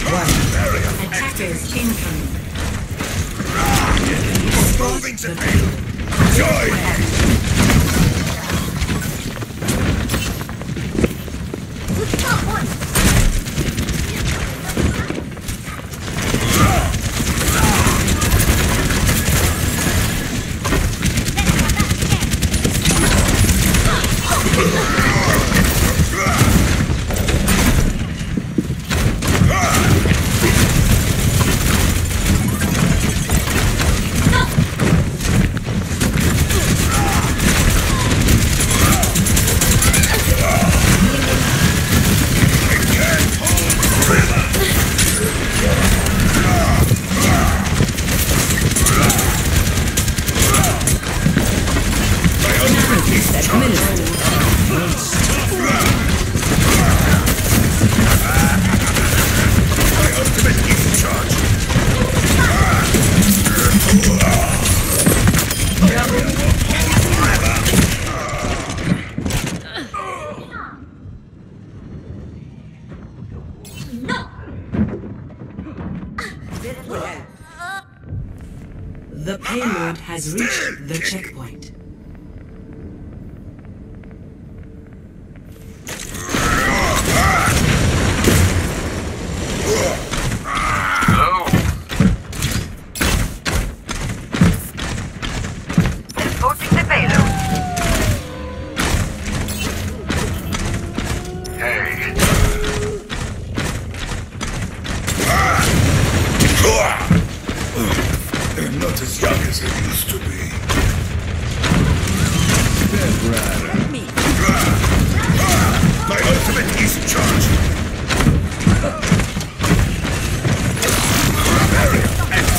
Attackers incoming. Moving to me. Join! The payload has reached the checkpoint. Not as young as I used to be. My ultimate is charged. Barrier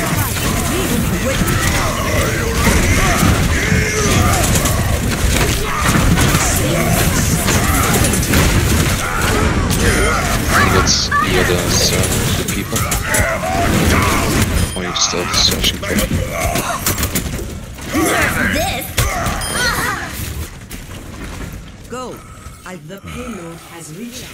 I think it's the other the people. Or you're still searching for it. This! Go! The payload has reached.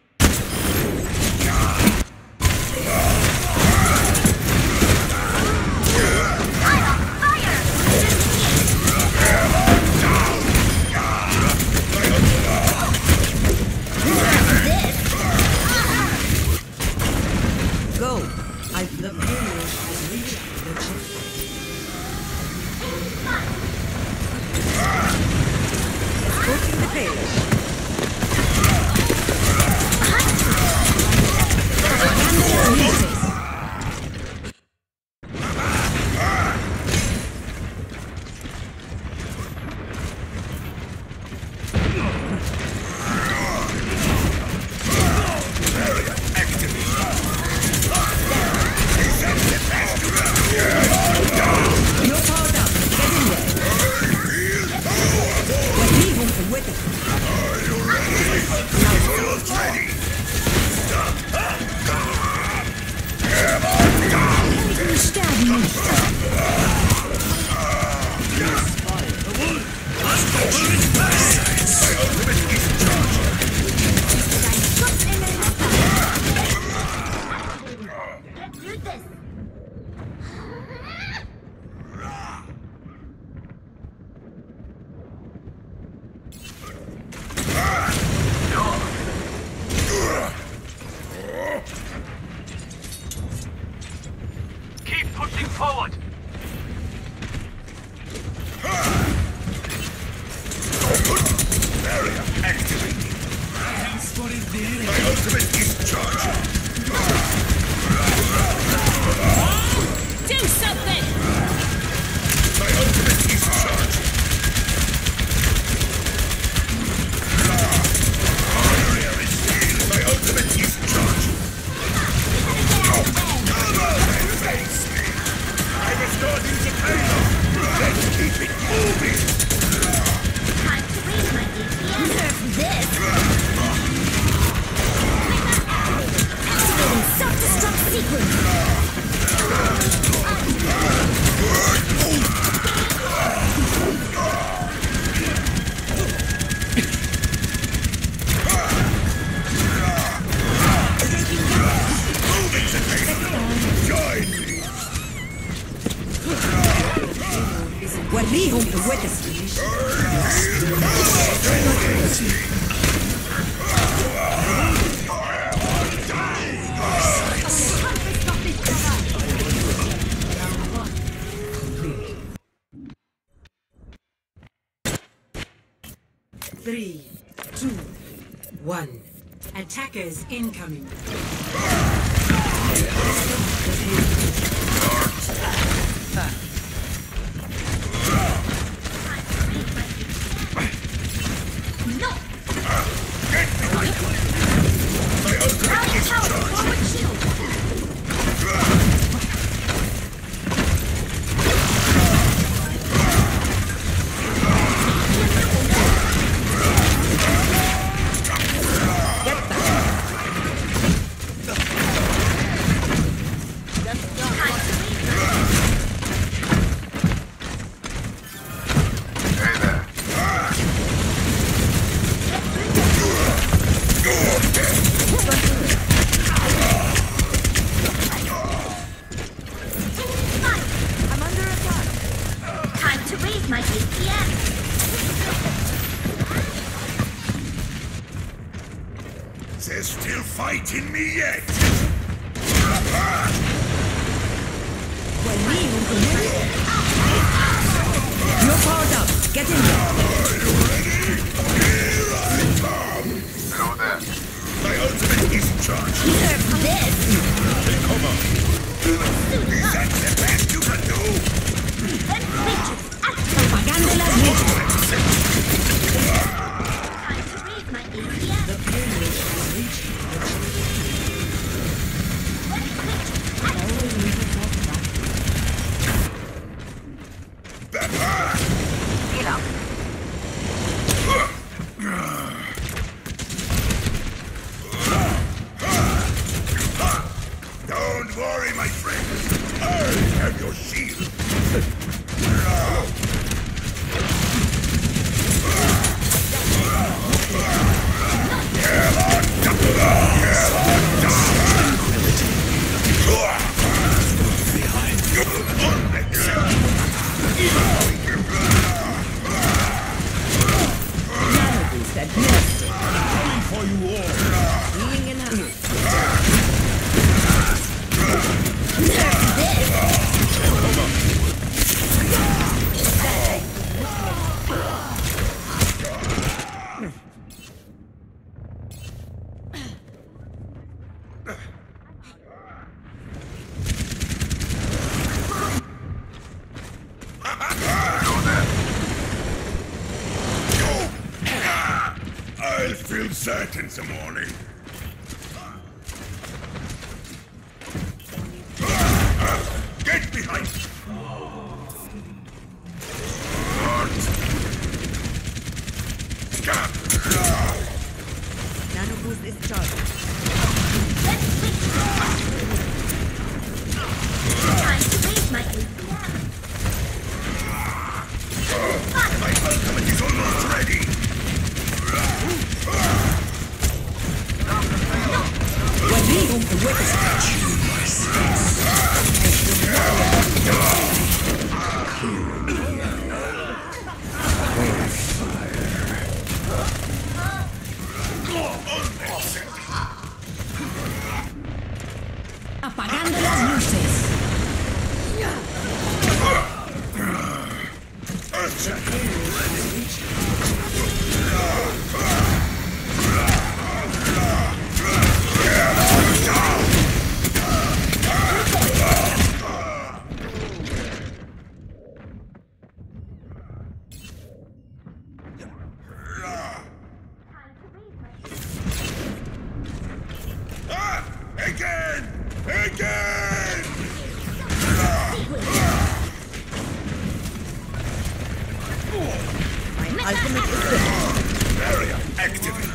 Go! The payload has reached the checkpoint. Escorting the payload. Forward! barrier activated. My ultimate is charged. Do something! My ultimate is charged. Barrier is healed. My ultimate is charged. I was starting to pay. Let's keep it moving. Time to raise my DPS. Serve this! Activating self-destruct sequence! Moving me whom the wettest. Three, two, one. Attackers incoming. No! My ultimate is charged! Forward shield! I'm under attack. Time to raise my DPS! There's still fight in me yet! Well, me whom the wettest. You're powered up. Get in there. Are you ready? Here I come! Hello there. My ultimate is charged! Serve this! Is that the best you can do? Apagando las luces. Time to raise my DPS! The payload has reached Always need to talk back. Get up! Don't worry, my friend. I have your shield. Nanoboost administered. For you all. Being enhanced. I'll feel that in the morning. Get behind! Stop! Nanoboost is charged. Time to raise my DPS! My ultimate is almost ready! Well, me whom the wettest. Apagando las luces. Again! Again! My ultimate is ready. Barrier activated.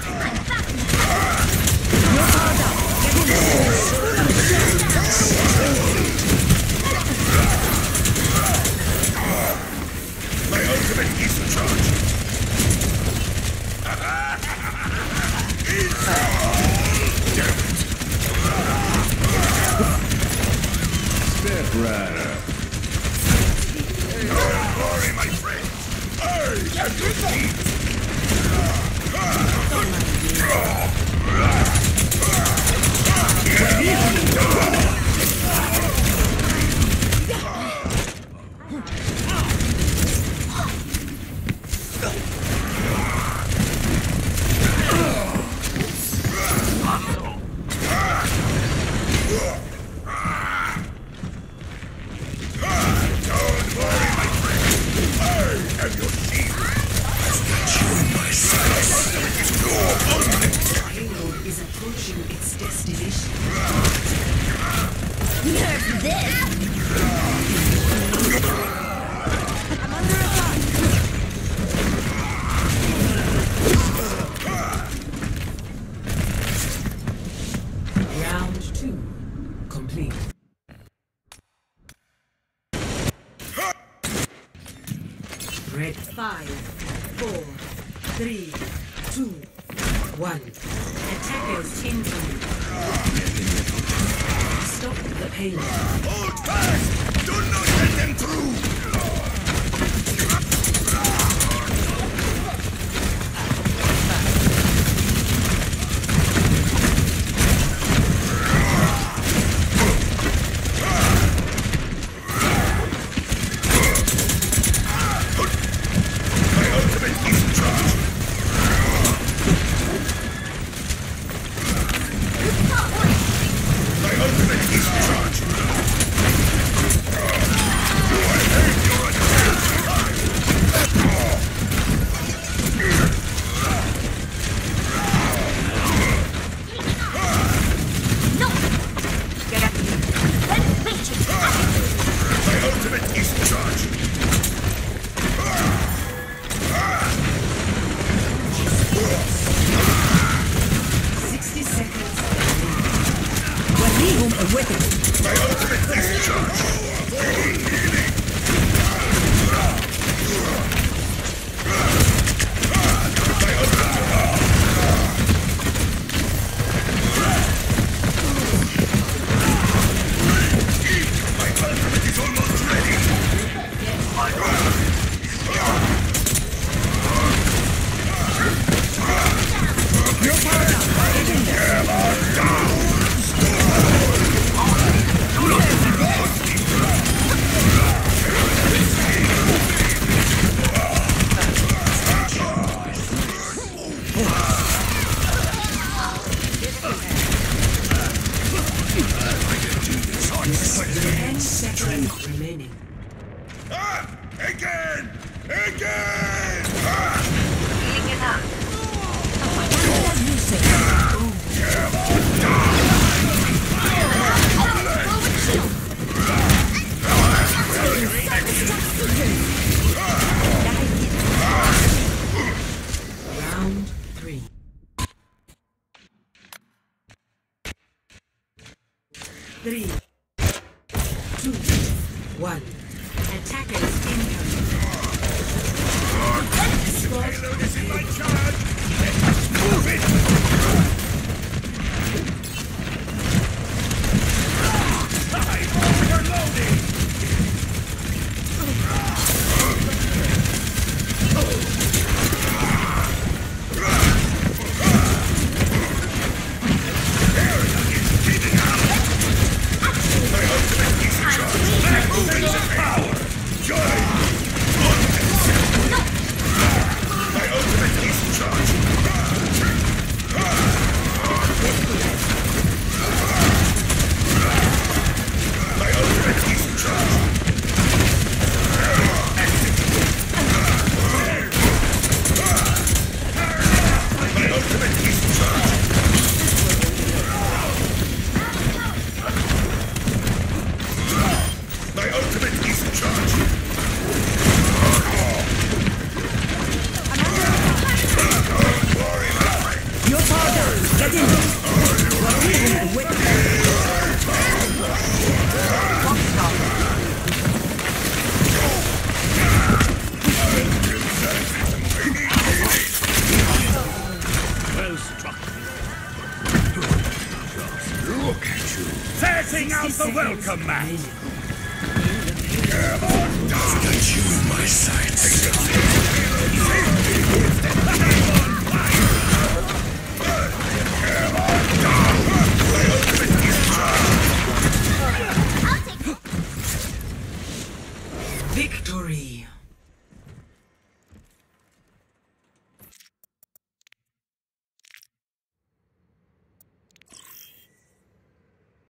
You're powered up. Get in there. My ultimate is charged. Step right up. Don't worry, my friend. Red 5, 4, 3, 2, 1. Attackers incoming. Stop the payload. Hold fast! Do not let them through! Round 3. 3, 2, 1. Attackers incoming. Payload is in my charge! Let us move it! I'm overloading! Out the welcome mat! Got you in my sight.